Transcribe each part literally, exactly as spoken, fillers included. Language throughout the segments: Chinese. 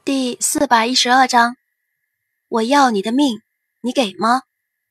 第四百一十二章，我要你的命，你给吗？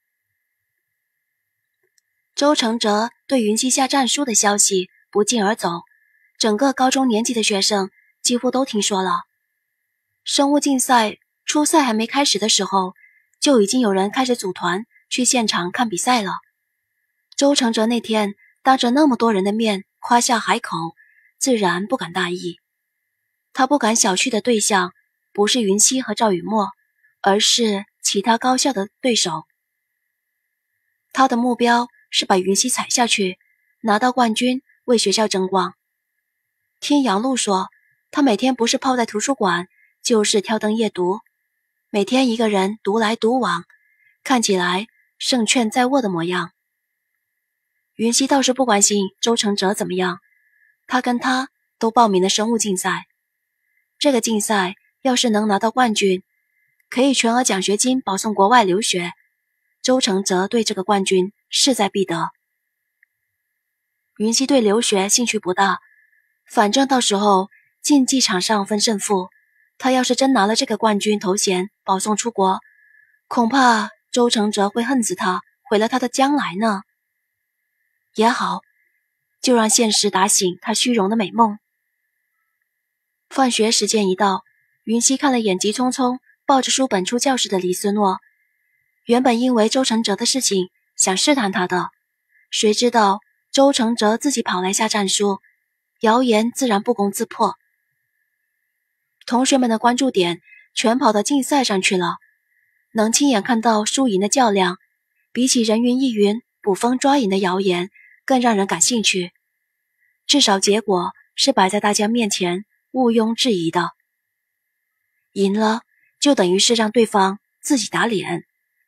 周承哲对云溪下战书的消息不胫而走，整个高中年级的学生几乎都听说了。生物竞赛初赛还没开始的时候，就已经有人开始组团去现场看比赛了。周承哲那天当着那么多人的面夸下海口，自然不敢大意。他不敢小觑的对象不是云溪和赵雨墨，而是其他高校的对手。他的目标是把云溪踩下去，拿到冠军，为学校争光。听杨璐说，他每天不是泡在图书馆，就是挑灯夜读，每天一个人独来独往，看起来胜券在握的模样。云溪倒是不关心周承哲怎么样，他跟他都报名了生物竞赛。这个竞赛要是能拿到冠军，可以全额奖学金保送国外留学。周承哲对这个冠军势在必得。云溪对留学兴趣不大，反正到时候竞技场上分胜负，他要是真拿了这个冠军头衔保送出国，恐怕周承哲会恨死他，毁了他的将来呢。也好，就让现实打醒他虚荣的美梦。放学时间一到，云溪看了眼急匆匆抱着书本出教室的李思诺。原本因为周承哲的事情想试探他的，谁知道周承哲自己跑来下战书，谣言自然不攻自破。同学们的关注点全跑到竞赛上去了，能亲眼看到输赢的较量，比起人云亦云、捕风抓影的谣言更让人感兴趣。至少结果是摆在大家面前，毋庸置疑的。赢了就等于是让对方自己打脸。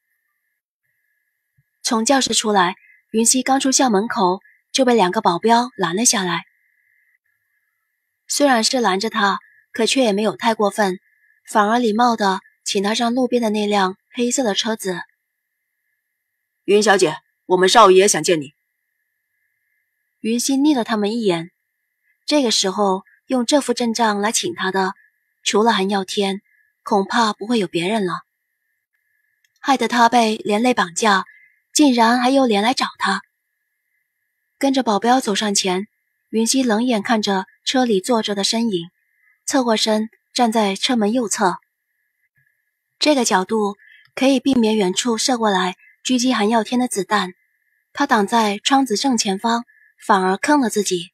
从教室出来，云溪刚出校门口就被两个保镖拦了下来。虽然是拦着他，可却也没有太过分，反而礼貌地请他上路边的那辆黑色的车子。 云小姐，我们少爷想见你。 云溪睨了他们一眼，这个时候用这副阵仗来请他的，除了韩耀天，恐怕不会有别人了。害得他被连累绑架，竟然还有脸来找他。跟着保镖走上前，云溪冷眼看着车里坐着的身影，侧过身站在车门右侧。这个角度可以避免远处射过来狙击韩耀天的子弹，他挡在窗子正前方，反而坑了自己。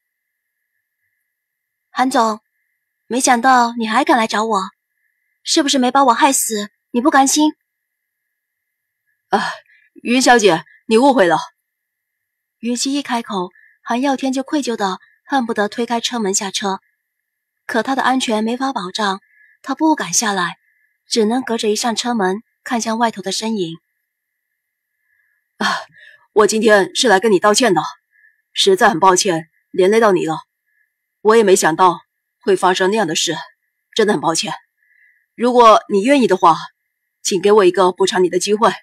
韩总，没想到你还敢来找我，是不是没把我害死你不甘心？ 啊，云小姐，你误会了。 云溪一开口，韩耀天就愧疚的恨不得推开车门下车，可他的安全没法保障，他不敢下来，只能隔着一扇车门看向外头的身影。 啊，我今天是来跟你道歉的，实在很抱歉连累到你了，我也没想到会发生那样的事，真的很抱歉。如果你愿意的话，请给我一个补偿你的机会。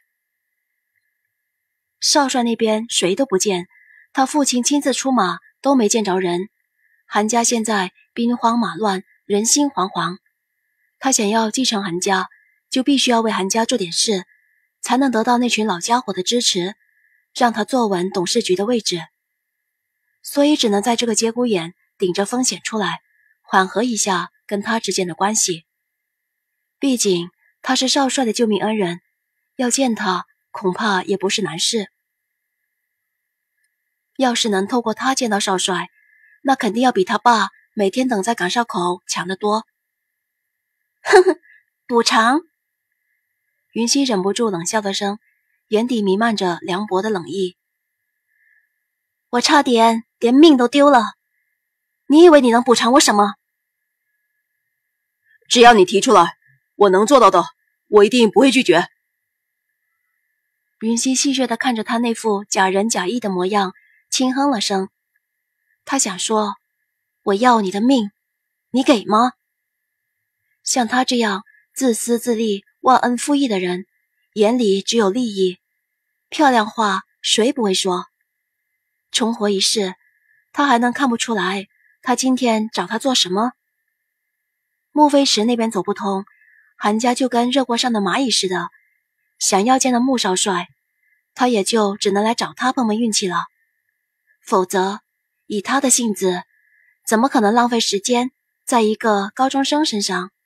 少帅那边谁都不见，他父亲亲自出马都没见着人。韩家现在兵荒马乱，人心惶惶。他想要继承韩家，就必须要为韩家做点事，才能得到那群老家伙的支持，让他坐稳董事局的位置。所以只能在这个节骨眼顶着风险出来，缓和一下跟他之间的关系。毕竟他是少帅的救命恩人，要见他恐怕也不是难事。要是能透过他见到少帅，那肯定要比他爸每天等在岗哨口强得多。哼哼，补偿？云溪忍不住冷笑了声，眼底弥漫着凉薄的冷意。我差点连命都丢了，你以为你能补偿我什么？ 只要你提出来，我能做到的，我一定不会拒绝。 云溪戏谑地看着他那副假仁假义的模样，轻哼了声。他想说，我要你的命，你给吗？像他这样自私自利、忘恩负义的人，眼里只有利益，漂亮话谁不会说？重活一世，他还能看不出来他今天找他做什么？ 穆飞石那边走不通，韩家就跟热锅上的蚂蚁似的，想要见到穆少帅，他也就只能来找他碰碰运气了。否则，以他的性子，怎么可能浪费时间在一个高中生身上？